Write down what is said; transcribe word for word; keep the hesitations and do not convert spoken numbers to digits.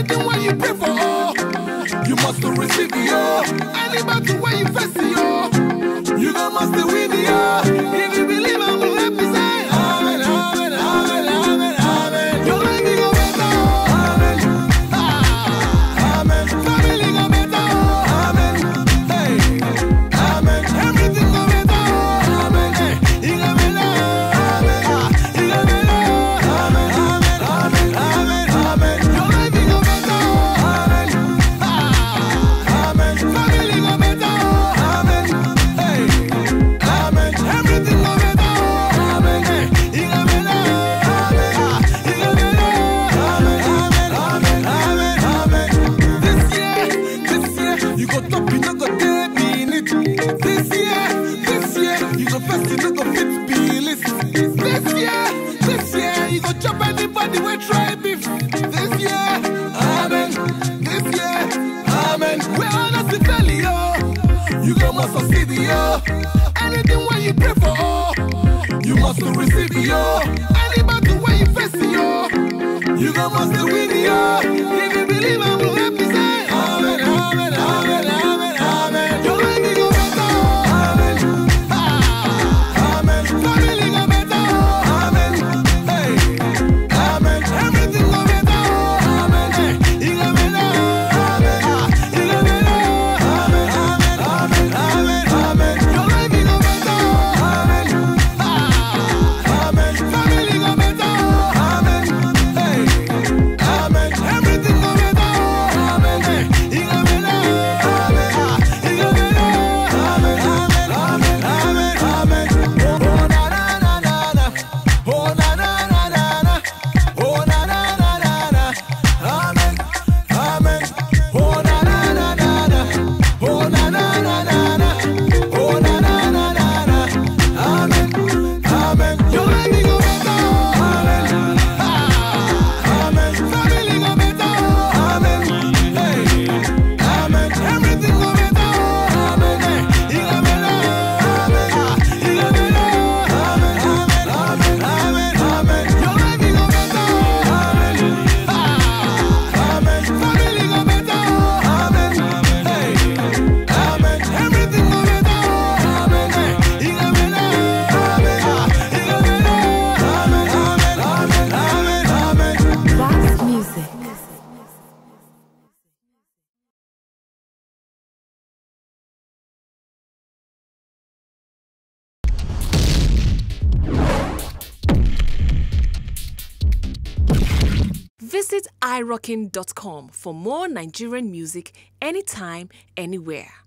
Anything when you pray for, oh, you must to receive it, oh. Any battle when you face it, oh, you go must to win it, oh. If you believe, I will let me say, amen, amen, amen, amen, amen. Your life will go better, amen, ah, amen. Family go better, amen, hey, amen. Everything go better, amen, hey. You go better, amen, ah, you go better, amen, amen, amen, amen. Your life will go better, amen, ah, amen. Family go better, amen, hey, amen. Everything go better, amen, hey. You go better, amen, ah, you go better, amen, amen, amen, amen. This year, this year, you go top, you no go take minute. This year, this year, you go first, you no go fit be list. This year, this year, you go chop anybody we try beef. This year, amen. This year, amen. We honestly tell you, you go must succeed, yo. Anything when you pray for, oh, you must to receive it, yo. Any battle when you face it, yo, you go must to win it, yo. If you believe, I will help you say, amen, amen, amen, amen, amen. Your life will go better, amen, ah, amen. Family go better, amen, hey, amen. Everything go better, amen, hey. You go better, amen, ah, you go better, amen, amen, amen, amen. Your life will go better, amen, ah, amen. Family go better, amen, hey, amen. Everything go better, amen, hey. You go better, amen, ah, you go better, amen, amen, amen, amen. Oh na na na na na, oh na na na na na, oh na na na na na, amen, amen. Oh na na na na na, oh na na na na na, oh na na na na na, amen, amen. Your life will go better, amen, ah, amen. Family go better, amen, hey, amen. Everything go better, amen, hey. You go better, amen, ah, you go better, amen, amen, amen, amen. Your life will go better, amen, ah, amen. Family go better, amen, hey, amen. Everything go better, amen, hey. You go better, amen, ah, you go better, amen, amen, amen, amen, amen. Vast music. Visit i rockin dot com for more Nigerian music anytime, anywhere.